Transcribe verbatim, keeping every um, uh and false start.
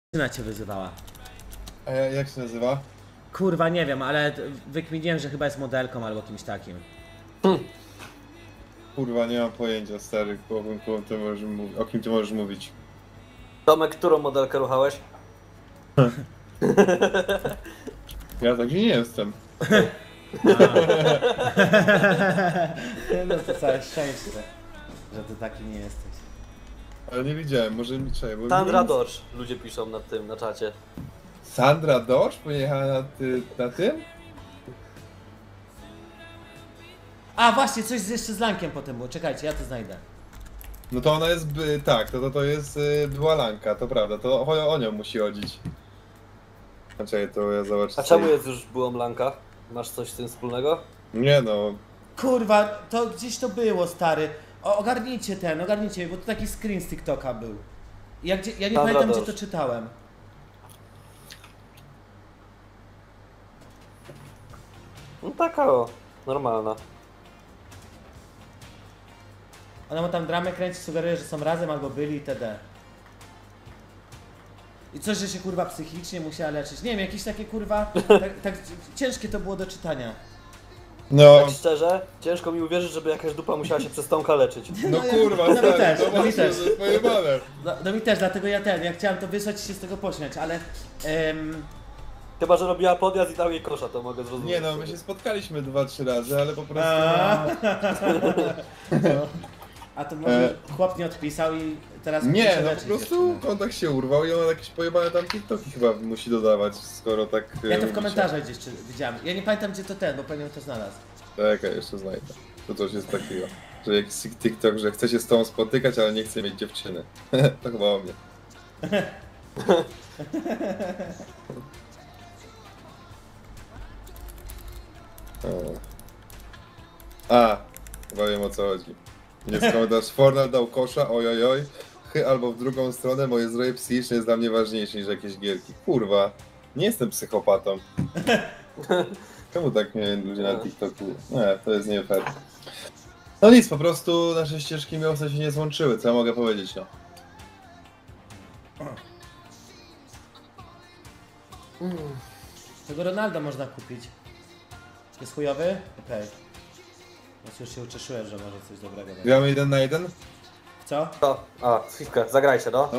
Dziewczyna cię wyzywała. A ja- jak się nazywa? Kurwa, nie wiem, ale t- wykminiłem, że chyba jest modelką albo kimś takim. Kurwa, nie mam pojęcia, stary, o kim, o kim ty możesz mówić. O kim ty możesz mówić? Tomek, którą modelkę ruchałeś? Ja taki nie jestem. No to całe szczęście, że ty taki nie jesteś. Ale nie widziałem, może mi trzeba. bo Sandra nic- Dodge, ludzie piszą na tym, na czacie. Sandra Dodge pojechała na, ty, na tym? A właśnie, coś z- jeszcze z Lankiem potem było, czekajcie, ja to znajdę. No to ona jest, by, tak, to, to, to jest y, była Lanka, to prawda, to o, o nią musi chodzić. Znaczy, to ja zobaczę. A czemu jest już byłą Blanka? Masz coś z tym wspólnego? Nie no, Kurwa, to gdzieś to było, stary. O, ogarnijcie ten, ogarnijcie, bo to taki screen z TikToka był. Ja, gdzie, ja nie Sandra pamiętam, Dodge. gdzie to czytałem. No taka o, normalna. Ona ma tam dramę kręci, sugeruje, że są razem albo byli itd. I coś, że się kurwa psychicznie musiała leczyć. Nie wiem, jakieś takie kurwa, tak, tak ciężkie to było do czytania. no, Tak szczerze, ciężko mi uwierzyć, żeby jakaś dupa musiała się przez Tomka leczyć. no ja- kurwa, no mi stary, też, to no mi właśnie, też. to jest pojebane. No, no mi też, dlatego ja ten, ja chciałem to wysłać i się z tego pośmiać, ale... Em, Chyba, że robiła podjazd i dał jej kosza, to mogę zrozumieć. Nie no, my się spotkaliśmy dwa, trzy razy, ale po prostu... a, no. A to może E. chłop nie odpisał i teraz musi Nie, się no po leczyć prostu dziewczynę. kontakt się urwał i ona jakieś pojebane tam TikToki chyba musi dodawać, skoro tak... e, Ja to w mówicie. komentarzach gdzieś czy- widziałem. Ja nie pamiętam gdzie to ten, bo pewnie to znalazł. Czekaj, jeszcze znajdę. To coś jest takiego. Że jakiś TikTok, że chce się z tobą spotykać, ale nie chce mieć dziewczyny. To chyba o mnie. O. A, chyba wiem o co chodzi. Jest komentarz, Fornal dał kosza, ojojoj. Chy albo w drugą stronę, moje zdrowie psychiczne jest dla mnie ważniejsze niż jakieś gierki. Kurwa, nie jestem psychopatą. Czemu tak mnie ludzie na TikToku? Nie, to jest nie fair. No nic, po prostu nasze ścieżki miłosne się nie złączyły, co ja mogę powiedzieć, no. Tego Ronaldo można kupić. Jest chujowy? Okej. Więc już się ucieszyłem, że może coś dobrego będzie. Gramy jeden na jeden? Co? To, a, chwilkę, zagrajcie, no.